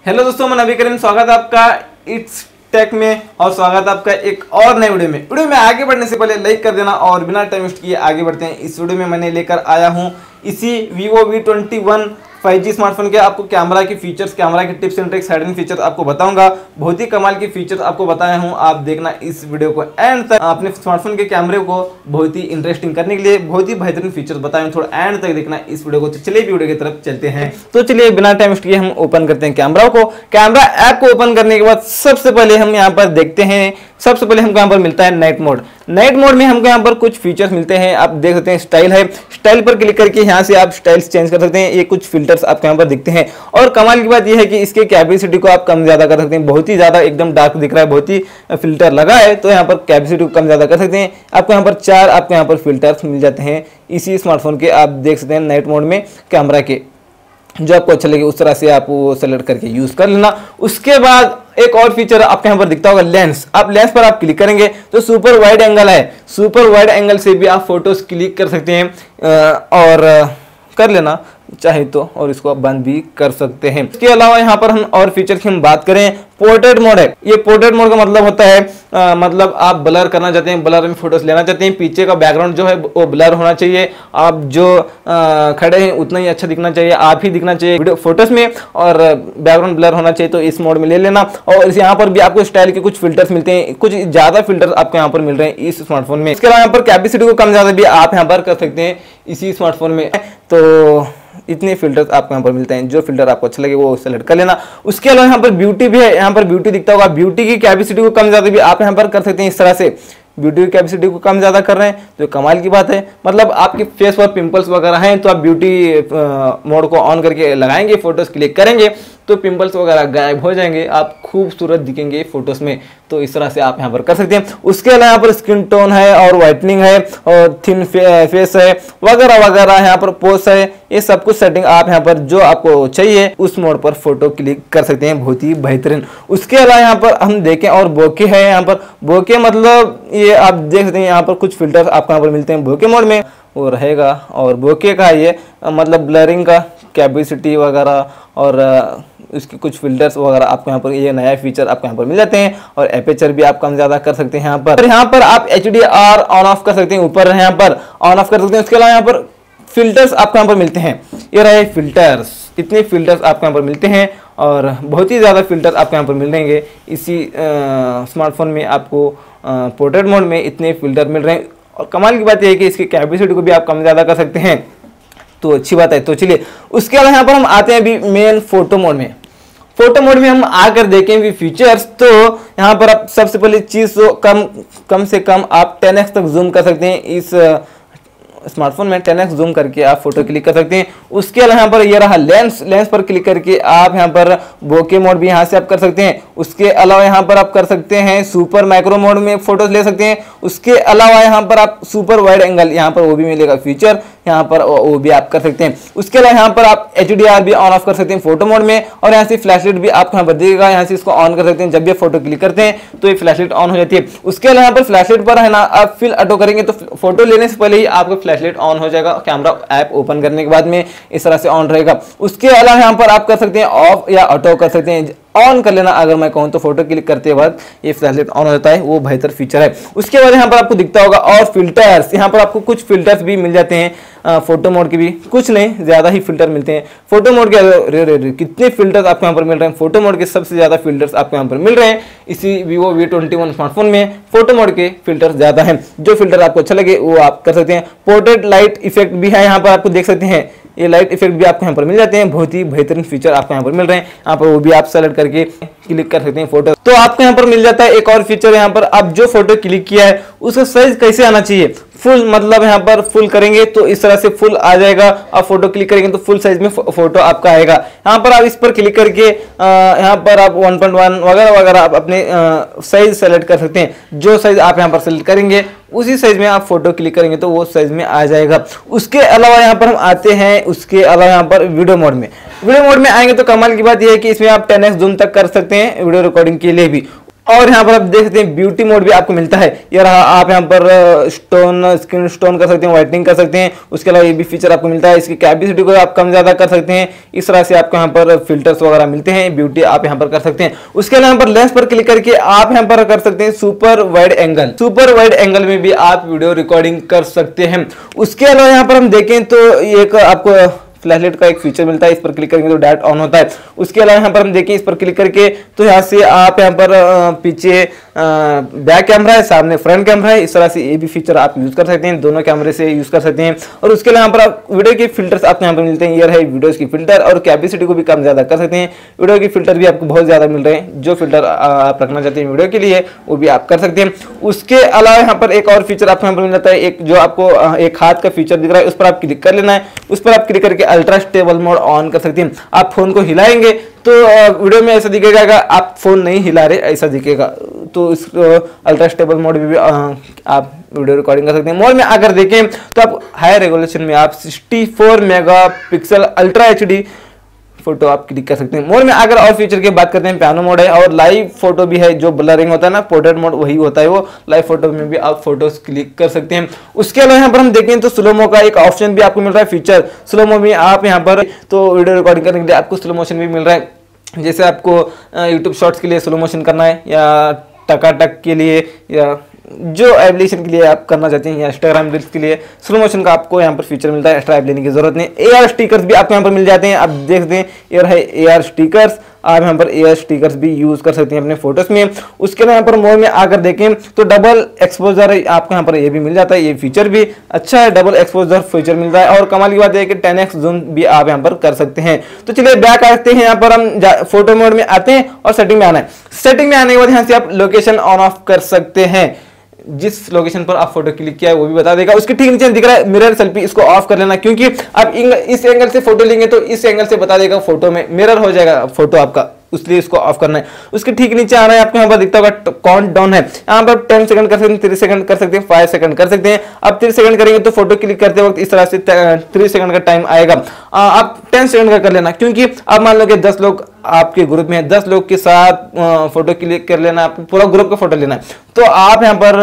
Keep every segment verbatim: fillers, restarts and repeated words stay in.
Hello दोस्तों, मैं नबी करीम, स्वागत है आपका इट्स टेक में और स्वागत है आपका एक और नए वीडियो में। वीडियो में आगे बढ़ने से पहले लाइक कर देना और बिना टाइम वेस्ट किए आगे बढ़ते हैं। इस वीडियो में मैंने लेकर आया हूं इसी Vivo V twenty one five G smartphone के आपको कैमरा की फीचर्स, कैमरा की tips and tricks, hidden features आपको बताऊंगा। बहुत ही कमाल की फीचर्स आपको बताया हूं, आप देखना इस वीडियो को एंड तक। अपने स्मार्टफोन के कैमरे को बहुत ही इंटरेस्टिंग करने के लिए बहुत ही बेहतरीन फीचर्स बताए हूं, थोड़ा एंड तक देखना इस वीडियो को। तो चलिए वीडियो की तरफ चलते हैं। तो चलिए बिना टाइम वेस्ट किए हम ओपन करते हैं कैमरा को। कैमरा ऐप को ओपन करने के बाद सबसे पहले हम यहाँ पर देखते हैं, सबसे पहले हमको यहाँ पर मिलता है नाइट मोड। नाइट मोड में हमको यहाँ पर कुछ फीचर्स मिलते हैं, आप देख सकते हैं। स्टाइल है, स्टाइल पर क्लिक करके यहाँ से आप स्टाइल्स चेंज कर सकते हैं। ये कुछ फिल्टर्स आपको यहाँ पर दिखते हैं और कमाल की बात यह है कि इसके कैपेसिटी को आप कम ज्यादा कर सकते हैं। बहुत ही ज्यादा एकदम डार्क दिख रहा है, बहुत ही फिल्टर लगा है तो यहाँ पर कैपेसिटी को कम ज्यादा कर सकते हैं। आपको यहाँ पर चार आपको यहाँ पर फिल्टर्स मिल जाते हैं इसी स्मार्टफोन के, आप देख सकते हैं नाइट मोड में कैमरा के। जो आपको अच्छा लगे उस तरह से आप वो सेलेक्ट करके यूज कर लेना। उसके बाद एक और फीचर आपको यहाँ पर दिखता होगा लेंस। आप लेंस पर आप क्लिक करेंगे तो सुपर वाइड एंगल है, सुपर वाइड एंगल से भी आप फोटोज क्लिक कर सकते हैं और कर लेना चाहे तो, और इसको आप बंद भी कर सकते हैं। इसके अलावा यहाँ पर हम और फीचर की हम बात करें, पोर्ट्रेट मोड है। ये पोर्ट्रेट मोड का मतलब होता है आ, मतलब आप ब्लर करना चाहते हैं, ब्लर में फोटोज लेना चाहते हैं, पीछे का बैकग्राउंड जो है वो ब्लर होना चाहिए, आप जो आ, खड़े हैं उतना ही अच्छा दिखना चाहिए, आप ही दिखना चाहिए वीडियो फोटोज में, और बैकग्राउंड ब्लर होना चाहिए, तो इस मोड में ले लेना। और यहाँ पर भी आपको स्टाइल के कुछ फिल्टर्स मिलते हैं, कुछ ज्यादा फिल्टर्स आपको यहाँ पर मिल रहे हैं इस स्मार्टफोन में। इसके अलावा यहाँ पर कैपेसिटी को कम ज्यादा भी आप यहाँ पर कर सकते हैं इसी स्मार्टफोन में। तो इतने फिल्टर्स आपको यहाँ पर मिलते हैं, जो फिल्टर आपको अच्छा लगे वो सेलेक्ट कर लेना। उसके अलावा यहाँ पर ब्यूटी भी है, यहाँ पर ब्यूटी दिखता होगा। ब्यूटी की कैपेसिटी को कम ज्यादा भी आप यहाँ पर कर सकते हैं इस तरह से। ब्यूटी की कैपेसिटी को कम ज्यादा कर रहे हैं तो कमाल की बात है। मतलब आपके फेस पर पिंपल्स वगैरह हैं तो आप ब्यूटी मोड को ऑन करके लगाएंगे, फोटोज क्लिक करेंगे तो पिंपल्स वगैरह गायब हो जाएंगे, आप खूबसूरत दिखेंगे फोटोज में। तो इस तरह से आप यहाँ पर कर सकते हैं। उसके अलावा यहाँ पर स्किन टोन है और वाइटनिंग है और थिन फे, फेस है वगैरह वगैरह, यहाँ पर पोस्ट है, ये सब कुछ सेटिंग आप यहाँ पर जो आपको चाहिए उस मोड पर फोटो क्लिक कर सकते हैं, बहुत ही बेहतरीन। उसके अलावा यहाँ पर हम देखें और बोके है, यहाँ पर बोके मतलब ये आप देख सकते हैं, यहाँ पर कुछ फिल्टर्स आपको यहाँ पर मिलते हैं बोके मोड में वो रहेगा। और बोके का ये मतलब ब्लरिंग का कैपेसिटी वगैरह और उसके कुछ फिल्टर्स वगैरह आपको यहाँ पर, ये नया फीचर आपको यहाँ पर मिल जाते हैं। और एपेचर भी आप कम ज्यादा कर सकते हैं यहाँ पर। यहाँ पर आप H D R on off कर सकते हैं, ऊपर यहाँ पर ऑन ऑफ कर सकते हैं। उसके अलावा यहाँ पर फिल्टर्स आपको यहाँ पर मिलते हैं, ये रहे फिल्टर्स, इतने फिल्टर्स आपको यहाँ पर मिलते हैं और बहुत ही ज़्यादा फिल्टर्स आपको यहाँ पर मिलेंगे इसी स्मार्टफोन में। आपको पोर्ट्रेट मोड में इतने फिल्टर मिल रहे हैं और कमाल की बात यह है कि इसकी कैपेसिटी को भी आप कम ज़्यादा कर सकते हैं, तो अच्छी बात है। तो चलिए उसके अलावा यहाँ पर हम आते हैं अभी मेन फोटो मोड में। फोटो मोड में हम आकर देखें भी फीचर्स, तो यहाँ पर आप सबसे पहले चीज़ तो कम कम से कम आप टेन एक्स तक जूम कर सकते हैं इस स्मार्टफोन में। टेन एक्स जूम करके आप फोटो क्लिक कर सकते हैं। उसके अलावा यहाँ पर ये रहा लेंस, लेंस पर क्लिक करके आप यहाँ पर बोके मोड भी यहाँ से आप कर सकते हैं। उसके अलावा यहाँ पर आप कर सकते हैं सुपर माइक्रो मोड में फोटोज ले सकते हैं। उसके अलावा यहाँ पर आप सुपर वाइड एंगल यहाँ पर वो भी मिलेगा फीचर, यहाँ पर वो भी आप कर सकते हैं। उसके अलावा यहाँ पर आप एच डी आर भी ऑन ऑफ कर सकते हैं फोटो मोड में, और यहाँ से फ्लैशलाइट भी आपको यहाँ पर दिखेगा, यहाँ से इसको ऑन कर सकते हैं। जब भी फोटो क्लिक करते हैं तो ये फ्लैशलाइट ऑन हो जाती है। उसके अलावा यहाँ पर फ्लैशलाइट पर है ना, आप फिल ऑटो करेंगे तो फोटो लेने से पहले ही आपको फ्लैशलाइट ऑन हो जाएगा, कैमरा ऐप ओपन करने के बाद में इस तरह से ऑन रहेगा। उसके अलावा यहाँ पर आप कर सकते हैं ऑफ या ऑटो कर सकते हैं, ऑन कर लेना अगर मैं कहूँ तो फोटो क्लिक करते बाद ये फ्लैशलाइट ऑन हो जाता है, वो बेहतर फीचर है। उसके बाद यहाँ पर आपको दिखता होगा और फिल्टर्स, यहाँ पर आपको कुछ फिल्टर्स भी मिल जाते हैं फोटो मोड के भी, कुछ नहीं ज्यादा ही फिल्टर मिलते हैं फोटो मोड के। रे रे रे कितने फिल्टर्स आपको यहाँ पर मिल रहे हैं, फोटो मोड के सबसे ज्यादा फिल्टर्स आपको यहाँ पर मिल रहे हैं इसी Vivo V twenty one smartphone में। फोटो मोड के फिल्टर्स ज्यादा हैं, जो फिल्टर आपको अच्छा लगे वो आप कर सकते हैं। पोर्ट्रेट लाइट इफेक्ट भी है, यहाँ पर आपको देख सकते हैं, ये लाइट इफेक्ट भी आपको यहाँ पर मिल जाते हैं, बहुत ही बेहतरीन फीचर आपको यहाँ पर मिल रहे हैं। यहाँ पर वो भी आप सेलेक्ट करके क्लिक कर सकते हैं फोटो। तो आपको यहाँ पर मिल जाता है एक और फीचर, यहाँ पर आप जो फोटो क्लिक किया है उसका साइज कैसे आना चाहिए, फुल, मतलब यहाँ पर फुल करेंगे तो इस तरह से फुल आ जाएगा, आप फोटो क्लिक करेंगे तो फुल साइज में फोटो आपका आएगा। यहाँ पर आप इस पर क्लिक करके यहाँ पर आप वन पॉइंट वन वगैरह वगैरह आप अपने साइज सेलेक्ट कर सकते हैं। जो साइज आप यहाँ पर सेलेक्ट करेंगे उसी साइज में आप फोटो क्लिक करेंगे तो वो साइज में आ जाएगा। उसके अलावा यहाँ पर हम आते हैं, उसके अलावा यहाँ पर वीडियो मोड में। वीडियो मोड में आएंगे तो कमाल की बात यह है कि इसमें आप टेन एक्स जूम तक कर सकते हैं वीडियो रिकॉर्डिंग के लिए भी। और यहाँ पर आप देख सकते हैं ब्यूटी मोड भी आपको मिलता है। यार आप यहाँ पर स्टोन स्किन स्टोन कर सकते हैं, व्हाइटनिंग कर सकते हैं। उसके अलावा ये भी फीचर आपको मिलता है। इसकी कैपेसिटी को आप कम ज्यादा कर सकते हैं। इस तरह से आपको यहाँ पर फिल्टर्स वगैरह मिलते हैं, ब्यूटी आप यहाँ पर कर सकते हैं। उसके अलावा यहाँ पर लेंस पर क्लिक करके आप यहाँ पर कर सकते हैं super wide angle. Super wide angle में भी आप वीडियो रिकॉर्डिंग कर सकते हैं। उसके अलावा यहाँ पर हम देखें तो एक आपको फ्लैशलाइट का एक फीचर मिलता है, इस पर क्लिक करेंगे तो डायरेक्ट ऑन होता है। उसके अलावा यहाँ पर हम देखें, इस पर क्लिक करके तो यहाँ से आप यहाँ पर पीछे बैक कैमरा है, सामने फ्रंट कैमरा है। इस तरह से ये भी फीचर आप यूज कर सकते हैं, दोनों कैमरे से यूज कर सकते हैं। और उसके अलावा यहाँ पर आप वीडियो के फिल्टर्स आपको यहाँ पर मिलते हैं। ये है वीडियोस की फिल्टर, और कैपेसिटी को भी कम ज्यादा कर सकते हैं। वीडियो की फिल्टर भी आपको बहुत ज्यादा मिल रहे हैं। जो फिल्टर आप रखना चाहते हैं वीडियो के लिए वो भी आप कर सकते हैं। उसके अलावा यहाँ पर एक और फीचर आपको यहाँ पर मिल जाता है, एक जो आपको एक हाथ का फीचर दिख रहा है, उस पर आप क्लिक कर लेना है। उस पर आप क्लिक करके अल्ट्रा स्टेबल मोड ऑन कर सकते हैं। आप फोन को हिलाएंगे तो वीडियो में ऐसा दिखेगा कि आप फोन नहीं हिला रहे, ऐसा दिखेगा। तो इस अल्ट्रा स्टेबल मोड में भी आप वीडियो रिकॉर्डिंग कर सकते हैं। मोड में अगर देखें तो आप हाई रेजोल्यूशन में आप sixty four megapixel ultra HD photo आप क्लिक कर सकते हैं। मोड में अगर और फीचर की बात करते हैं, पियानो मोड है और लाइव फोटो भी है। जो ब्लरिंग होता है ना, पोर्ट्रेट मोड वही होता है, वो लाइव फोटो में भी आप फोटोज क्लिक कर सकते हैं। उसके अलावा यहाँ पर हम देखें तो स्लोमो का एक ऑप्शन भी आपको मिल रहा है, फीचर स्लोमो में आप यहाँ पर तो वीडियो रिकॉर्डिंग करने के लिए आपको स्लो मोशन भी मिल रहा है। जैसे आपको यूट्यूब शॉर्ट्स के लिए स्लो मोशन करना है, या टकाटक के लिए, या जो एप्लीकेशन के लिए आप करना चाहते हैं, या इंस्टाग्राम रील्स के लिए स्लो मोशन का आपको यहाँ पर फीचर मिलता है। एक्स्ट्रा ऐप लेने की जरूरत नहीं। एआर स्टिकर्स भी आपको यहाँ पर मिल जाते हैं। आप देखते हैं ये है एआर स्टिकर्स, आप यहाँ पर एआर स्टिकर्स भी यूज कर सकते हैं अपने फोटोज में। उसके अलावा यहाँ पर मोड में आकर देखें तो डबल एक्सपोजर आपको यहाँ पर ये भी मिल जाता है। ये फीचर भी अच्छा है, डबल एक्सपोजर फीचर मिलता है। और कमाल की बात है कि टेन एक्स जूम भी आप यहाँ पर कर सकते हैं। तो चलिए बैक आते हैं, यहाँ पर हम फोटो मोड में आते हैं और सेटिंग में आना है। सेटिंग में आने के बाद यहाँ से आप लोकेशन ऑन ऑफ कर सकते हैं। जिस लोकेशन पर आप फोटो क्लिक किया है वो भी बता देगा। उसके ठीक नीचे दिख रहा है मिरर सेल्फी, इसको ऑफ कर लेना, क्योंकि आप इस एंगल से फोटो लेंगे तो इस एंगल से बता देगा, फोटो में मिरर हो जाएगा फोटो आपका, इसलिए इसको ऑफ करना है। उसके ठीक नीचे आना है, आपको यहाँ पर दिखता होगा काउंट डाउन है। यहाँ पर टेन सेकंड कर सकते हैं, थ्री सेकंड कर सकते हैं, फाइव सेकंड कर सकते हैं। अब थ्री सेकंड करेंगे तो फोटो क्लिक करते वक्त इस तरह से थ्री सेकंड का टाइम आएगा। आप टेन सेकंड का कर लेना, क्योंकि आप मान लो कि दस लोग आपके ग्रुप में है, दस लोग के साथ फोटो क्लिक कर लेना, पूरा ग्रुप का फोटो लेना है, तो आप यहाँ पर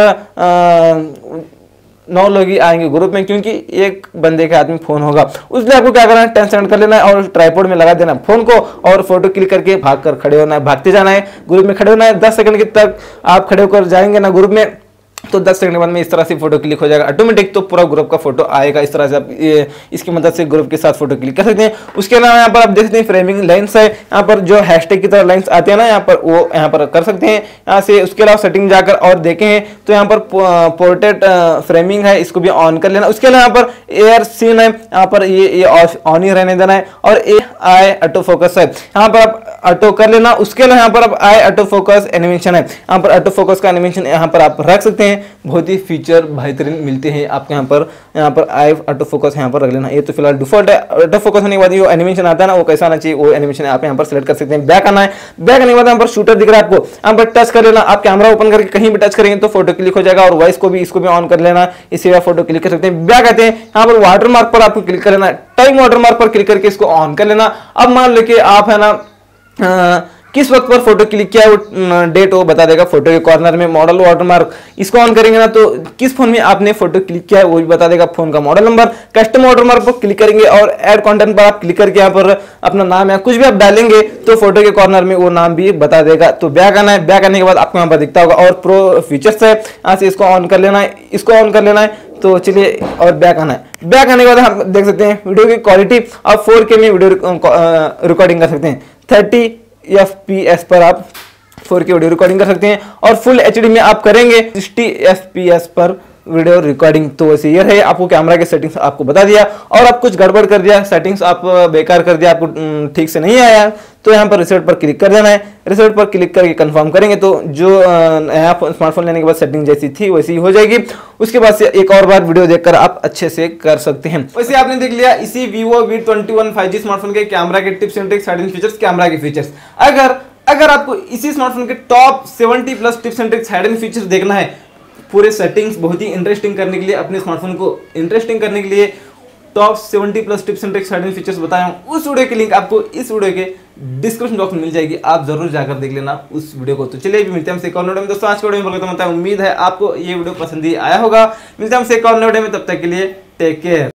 आ, नौ लोग ही आएंगे ग्रुप में, क्योंकि एक बंदे के हाथ में फोन होगा। उसलिए आपको क्या करना है, टेन सेकंड कर लेना है और ट्राइपॉड में लगा देना है फोन को, और फोटो क्लिक करके भाग कर खड़े होना है, भागते जाना है, ग्रुप में खड़े होना है। दस सेकंड के तक आप खड़े होकर जाएंगे ना ग्रुप में, तो दस सेकंड के बाद में इस तरह से फोटो क्लिक हो जाएगा ऑटोमेटिक, तो पूरा ग्रुप का फोटो आएगा। इस तरह से आप ये इसकी मदद से ग्रुप के साथ फोटो क्लिक कर सकते हैं। उसके अलावा यहाँ पर आप देख सकते हैं फ्रेमिंग लाइन्स है, यहाँ पर जो हैशटैग की तरह लाइन्स आते हैं ना, यहाँ पर वो यहाँ पर कर सकते हैं यहाँ से। उसके अलावा सेटिंग जाकर और देखें तो यहाँ पर पोर्ट्रेट फ्रेमिंग है, इसको भी ऑन कर लेना। उसके अलावा यहाँ पर एयर सीन है, यहाँ पर ये ये ऑन ही रहने देना है। और ए आई ऑटो फोकस है, यहाँ पर आप ऑटो कर लेना। उसके अलावा यहाँ पर आप आई ऑटो फोकस एनिमेशन है, यहाँ पर ऑटो फोकस का एनिमेशन यहाँ पर आप रख सकते हैं। बहुत ही फीचर बेहतरीन मिलते हैं आपके यहाँ पर। यहाँ पर आई ऑटो फोकस यहाँ पर रख लेना। ये तो फिलहाल डिफॉल्ट है। ऑटो फोकस होने के बाद जो एनिमेशन आता है ना, वो कैसा आना चाहिए, वो एनिमेशन आप यहाँ पर सिलेक्ट कर सकते हैं। बैक आना है, बैक आने के बाद यहाँ पर शूटर दिख रहा है आपको, यहाँ पर टच कर लेना। आप कैमरा ओपन करके कहीं भी टच करेंगे तो फोटो क्लिक हो जाएगा। और वॉइस को भी इसको भी ऑन कर लेना, इससे आप फोटो क्लिक कर सकते हैं। बैक आते हैं, यहाँ पर वाटर मार्क पर आपको क्लिक कर लेना, टाइम वाटर मार्क पर क्लिक करके इसको ऑन कर लेना। अब मान लो कि आप है ना आ, किस वक्त पर फोटो क्लिक किया है वो डेट वो बता देगा। फोटो के कॉर्नर में मॉडल वाटरमार्क, इसको ऑन करेंगे ना तो किस फोन में आपने फोटो क्लिक किया है वो भी बता देगा, फोन का मॉडल नंबर। कस्टम वाटरमार्क पर क्लिक करेंगे और ऐड कंटेंट पर आप क्लिक करके यहाँ पर अपना नाम या कुछ भी आप डालेंगे तो फोटो के कॉर्नर में वो नाम भी बता देगा। तो बैक आना है, बैक आने के बाद आपको यहाँ पर दिखता होगा और प्रो फीचर्स है, यहाँ से इसको ऑन कर लेना है, इसको ऑन कर लेना है। तो चलिए और बैक आना है, बैक आने के बाद हम देख सकते हैं वीडियो की क्वालिटी आप फोर के में वीडियो रिकॉर्डिंग कर सकते हैं। थर्टी एफ पी एस पर आप फोर के वीडियो रिकॉर्डिंग कर सकते हैं और फुल एच डी में आप करेंगे सिक्सटी एफ पी एस पर वीडियो रिकॉर्डिंग। तो वैसे ये है, आपको कैमरा के सेटिंग्स आपको बता दिया और आप कुछ गड़बड़ कर दिया, सेटिंग्स आप बेकार कर दिया, आपको ठीक से नहीं आया तो यहाँ पर रिसेट पर क्लिक कर देना है। रिसेट पर क्लिक करके कंफर्म करेंगे तो जो नया स्मार्टफोन लेने के बाद सेटिंग जैसी थी वैसी ही हो जाएगी। उसके बाद से एक और बार वीडियो देखकर आप अच्छे से कर सकते हैं। वैसे आपने देख लिया इसी Vivo V twenty one five G smartphone के कैमरा के tips and tricks, setting features, camera के फीचर्स। अगर अगर आपको इसी स्मार्टफोन के top seventy plus tips and tricks, hidden features देखना है, पूरे सेटिंग्स बहुत ही इंटरेस्टिंग करने के लिए, अपने स्मार्टफोन को इंटरेस्टिंग करने के लिए top seventy plus tips and tricks hidden features बताया हूँ, उस वीडियो की लिंक आपको इस वीडियो के डिस्क्रिप्शन बॉक्स में मिल जाएगी, आप जरूर जाकर देख लेना उस वीडियो को। तो चलिए भी मिलते हैं हमसे एक और वीडियो में दोस्तों। आज के वीडियो में बताता हूँ, उम्मीद है आपको ये वीडियो पसंद ही आया होगा। मिलते हैं हमसे एक और वीडियो में, तब तक के लिए टेक केयर।